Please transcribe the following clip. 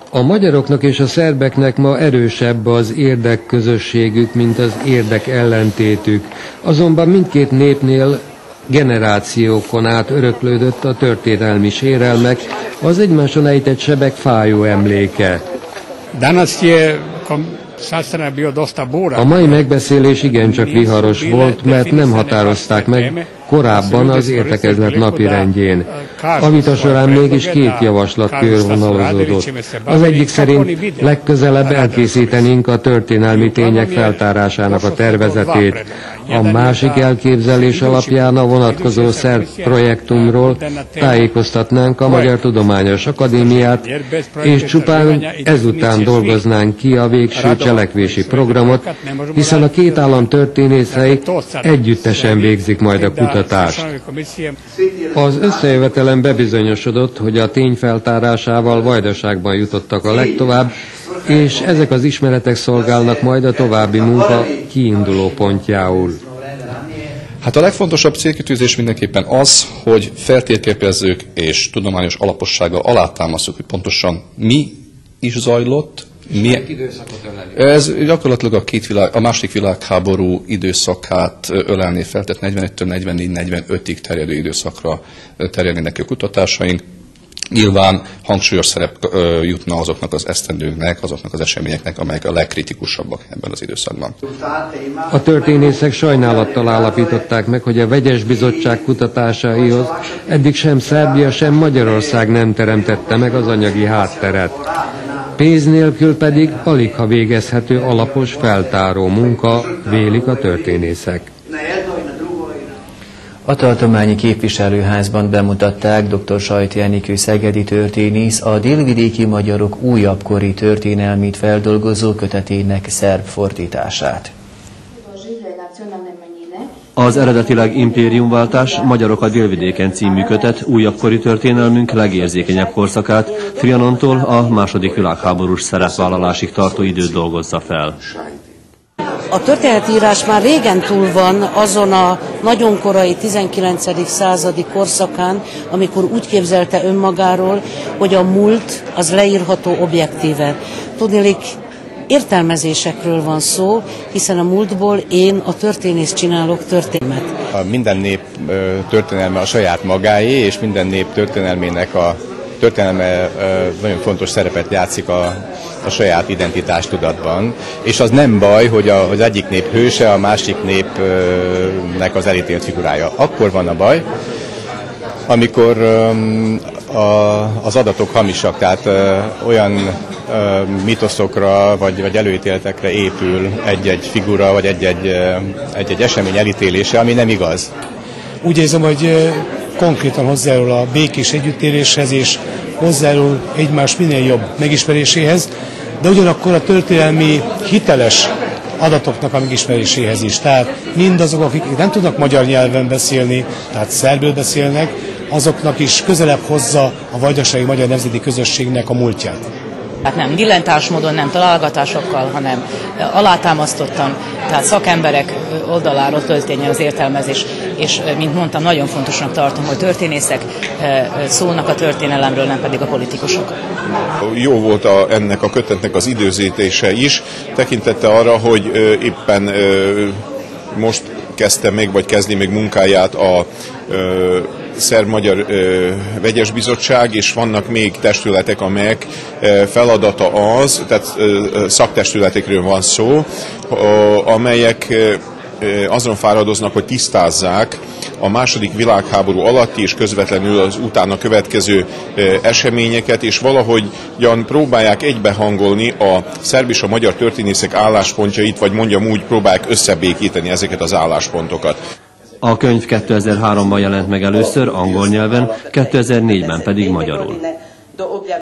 A magyaroknak és a szerbeknek ma erősebb az érdekközösségük, mint az érdekellentétük. Azonban mindkét népnél generációkon át öröklődött a történelmi sérelmek, az egymáson ejtett sebek fájó emléke. A mai megbeszélés igencsak viharos volt, mert nem határozták meg korábban az értekezlet napirendjén. A vita során mégis két javaslat körvonalazódott. Az egyik szerint legközelebb elkészítenénk a történelmi tények feltárásának a tervezetét. A másik elképzelés alapján a vonatkozó szerb projektumról tájékoztatnánk a Magyar Tudományos Akadémiát, és csupán ezután dolgoznánk ki a végső cselekvési programot, hiszen a két állam történészei együttesen végzik majd a kutatást. Az összejövetelen bebizonyosodott, hogy a tény feltárásával vajdaságban jutottak a legtovább, és ezek az ismeretek szolgálnak majd a további munka kiinduló pontjául. Hát a legfontosabb célkitűzés mindenképpen az, hogy feltérképezzük és tudományos alapossággal alátámasztjuk, hogy pontosan mi is zajlott. Ez gyakorlatilag a második világháború időszakát ölelné fel, tehát 45-től 44-45-ig terjedő időszakra terjednének a kutatásaink. Nyilván hangsúlyos szerep jutna azoknak az esztendőknek, azoknak az eseményeknek, amelyek a legkritikusabbak ebben az időszakban. A történészek sajnálattal állapították meg, hogy a Vegyes Bizottság kutatásaihoz eddig sem Szerbia, sem Magyarország nem teremtette meg az anyagi hátteret. Pénz nélkül pedig aligha végezhető alapos feltáró munka, vélik a történészek. A tartományi képviselőházban bemutatták dr. Sajti Enikő szegedi történész a délvidéki magyarok újabbkori történelmét feldolgozó kötetének szerb fordítását. Az eredetileg Impériumváltás, Magyarok a délvidéken című kötet újabbkori történelmünk legérzékenyebb korszakát, Trianontól a második világháborús szerepvállalásig tartó időt dolgozza fel. A történetírás már régen túl van azon a nagyon korai 19. századi korszakán, amikor úgy képzelte önmagáról, hogy a múlt az leírható objektíve. Tudniillik, értelmezésekről van szó, hiszen a múltból én, a történész csinálok történelmet. Minden nép történelme a saját magáé, és minden nép történelmének a történelme nagyon fontos szerepet játszik a saját identitástudatban, és az nem baj, hogy az egyik nép hőse, a másik népnek az elítélt figurája. Akkor van a baj, amikor az adatok hamisak, tehát olyan mitoszokra vagy előítéletekre épül egy-egy figura, vagy egy-egy esemény elítélése, ami nem igaz. Úgy érzem, hogy konkrétan hozzájárul a békés együttéléshez, és hozzájárul egymás minél jobb megismeréséhez, de ugyanakkor a történelmi hiteles adatoknak a megismeréséhez is. Tehát mindazok, akik nem tudnak magyar nyelven beszélni, tehát szerbül beszélnek, azoknak is közelebb hozza a vajdasági magyar nemzeti közösségnek a múltját. Hát nem dillentás módon, nem találgatásokkal, hanem alátámasztottan, tehát szakemberek oldaláról történjen az értelmezés, és mint mondtam, nagyon fontosnak tartom, hogy történészek szólnak a történelemről, nem pedig a politikusok. Jó volt ennek a kötetnek az időzítése is, tekintette arra, hogy éppen most kezdte még, vagy kezdi még munkáját a Szerb-Magyar Vegyes Bizottság, és vannak még testületek, amelyek feladata az, tehát szaktestületekről van szó, amelyek azon fáradoznak, hogy tisztázzák a második világháború alatti és közvetlenül az utána következő eseményeket, és valahogyan próbálják egybehangolni a szerb és a magyar történészek álláspontjait, vagy mondjam úgy, próbálják összebékíteni ezeket az álláspontokat. A könyv 2003-ban jelent meg először angol nyelven, 2004-ben pedig magyarul.